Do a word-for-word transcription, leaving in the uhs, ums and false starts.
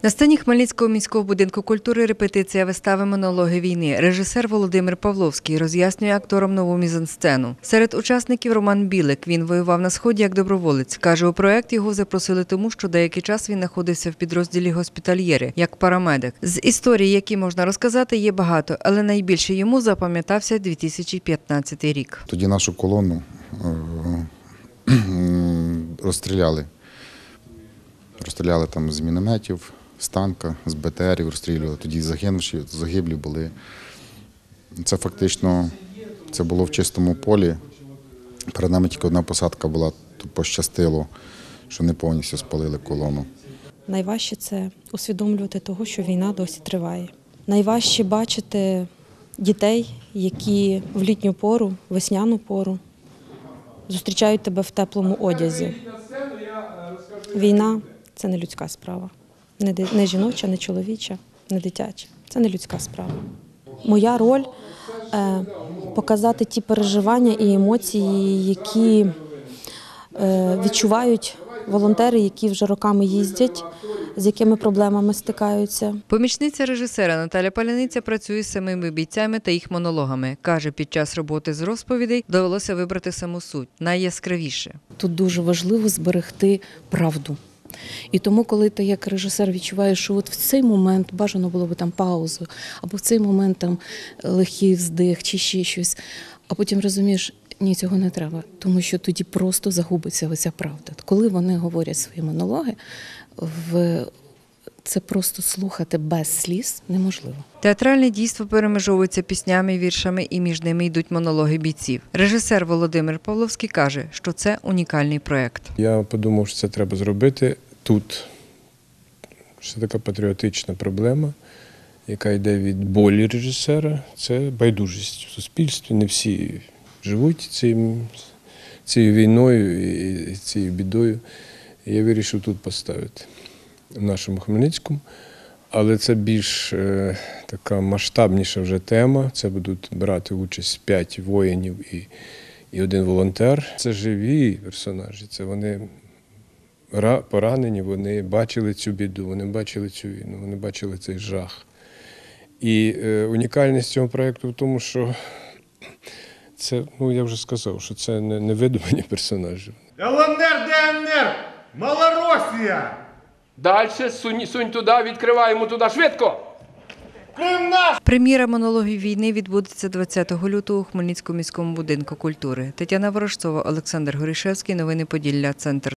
На сцені Хмельницького міського будинку культури репетиція вистави «Монологи війни». Режисер Володимир Павловський роз'яснює акторам нову мізансцену. Серед учасників Роман Білик. Він воював на Сході як доброволець. Каже, у проєкт його запросили тому, що деякий час він знаходився в підрозділі «Госпітальєри» як парамедик. З історій, які можна розказати, є багато, але найбільше йому запам'ятався дві тисячі п'ятнадцятий рік. Тоді нашу колону розстріляли. Розстріляли там з мінометів, з танка, з Б Т Рів розстрілювали. Тоді загинувші, загиблі були. Це фактично це було в чистому полі. Перед нами тільки одна посадка була, то пощастило, що не повністю спалили колону. Найважче – це усвідомлювати того, що війна досі триває. Найважче бачити дітей, які в літню пору, весняну пору зустрічають тебе в теплому одязі. Війна – це не людська справа. Не жіноча, не чоловіча, не дитяча. Це не людська справа. Моя роль – показати ті переживання і емоції, які відчувають волонтери, які вже роками їздять, з якими проблемами стикаються. Помічниця режисера Наталя Паляниця працює з самими бійцями та їх монологами. Каже, під час роботи з розповідей довелося вибрати саму суть, найяскравіше. Тут дуже важливо зберегти правду. І тому, коли ти як режисер відчуваєш, що от в цей момент бажано було б там паузу, або в цей момент там легкий вздих чи ще щось, а потім розумієш, ні, цього не треба, тому що тоді просто загубиться оця правда. Коли вони говорять свої монологи, в... це просто слухати без сліз неможливо. Театральне дійство перемежовується піснями, віршами і між ними йдуть монологи бійців. Режисер Володимир Павловський каже, що це унікальний проєкт. Я подумав, що це треба зробити тут. Це така патріотична проблема, яка йде від болі режисера. Це байдужість в суспільстві. Не всі живуть цим, цією війною і цією бідою. І я вирішив тут поставити, в нашому Хмельницькому. Але це більш е, така масштабніша вже тема. Це будуть брати участь п'ять воїнів і, і один волонтер. Це живі персонажі, це вони поранені, вони бачили цю біду, вони бачили цю війну, вони бачили цей жах. І е, унікальність цього проєкту в тому, що це, ну я вже сказав, що це не, не видумані персонажі. Л Н Р, Д Н Р, Малоросія! Дальше, сунь, сунь туди, відкриваємо туди, швидко! Прем'єра «Монологів війни» відбудеться двадцятого лютого у Хмельницькому міському будинку культури. Тетяна Ворожцова, Олександр Горішевський. Новини Поділля. Центр.